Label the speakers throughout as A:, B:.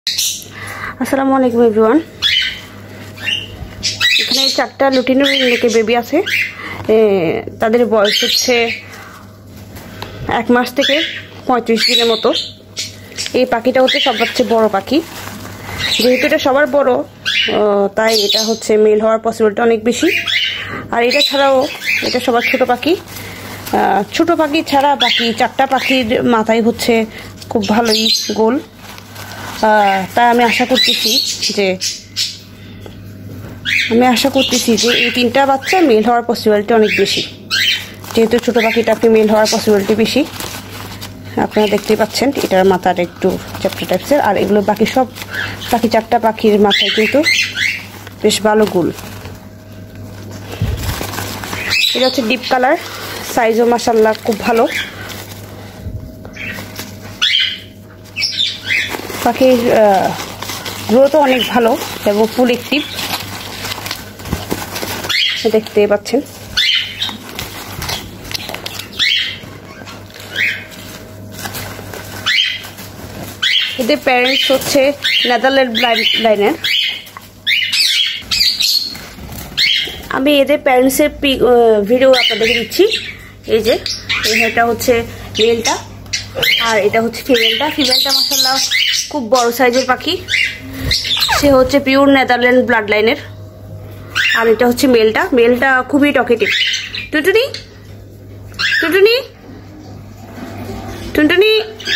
A: আসসালামু আলাইকুম এভরিওয়ান। এখানে 4টা লুটিনো রিংনেকের বেবি আছে। তাদের বয়স হচ্ছে 1 মাস থেকে 35 দিনের মতো। এই পাখিটা হচ্ছে সবচেয়ে বড় পাখি। যেহেতু এটা সবার বড়, তাই এটা হচ্ছে মেল হওয়ার পসিবিলিটি অনেক বেশি। আর এটা ছাড়াও এটা সবার ছোট পাখি। ছোট পাখি ছাড়া বাকি 4টা পাখির মাথায় হচ্ছে খুব ভালোই গোল। তাই আমি আশা করতেছি যে এই 3টা বাচ্চা মেল হওয়ার পসিবিলিটি অনেক বেশি। যেহেতু ছোট পাখিটাকে মেল হওয়ার পসিবিলিটি বেশি, আপনারা দেখতেই পাচ্ছেন এটার মাথাটা একটু চ্যাপ্টা টাইপসের। আর এগুলো বাকি সব পাখি 4টা পাখির মাথায় কিন্তু বেশ ভালো গোল। এটা হচ্ছে ডিপ কালার, সাইজও মাশাআল্লাহ খুব ভালো। পাখির গ্রোথও অনেক ভালো এবং ফুল অ্যাক্টিভ, দেখতে পাচ্ছেন। এদের প্যারেন্টস হচ্ছে নেদারল্যান্ড লাইনের। আমি এদের প্যারেন্টসের ভিডিও আপনাদেরকে দিচ্ছি। এই যে এটা হচ্ছে মেলটা আর এটা হচ্ছে ফিমেলটা। ফিমেলটা মাশাআল্লাহ খুব বড় সাইজের পাখি, সে হচ্ছে পিওর নেদারল্যান্ড ব্লাড লাইনের। আর এটা হচ্ছে মেলটা। মেলটা খুবই টকেটিভ। টুনটুনি টুনটুনি টুনটুনি,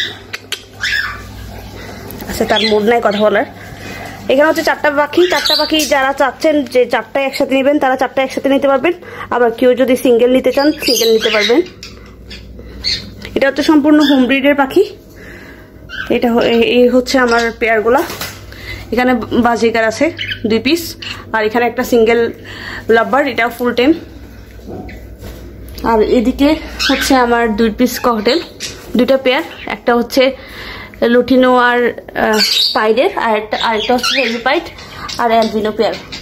A: আচ্ছা তার মুড নাই কথা বলার। এখানে হচ্ছে 4টা পাখি। 4টা পাখি যারা চাচ্ছেন যে 4টা একসাথে নেবেন তারা 4টা একসাথে নিতে পারবেন। আবার কেউ যদি সিঙ্গেল নিতে চান সিঙ্গেল নিতে পারবেন। এটা হচ্ছে সম্পূর্ণ হোম ব্রিডের পাখি। এটা এই হচ্ছে আমার পেয়ারগুলা। এখানে বাজিকার আছে 2 পিস, আর এখানে একটা সিঙ্গেল লাভবার, এটা ফুল টাইম। আর এদিকে হচ্ছে আমার 2 পিস ককটেল, 2টা পেয়ার। একটা হচ্ছে লুটিনো আর পাইডের, আর একটা হচ্ছে হেভি পাইড আর অ্যালবিনো পেয়ার।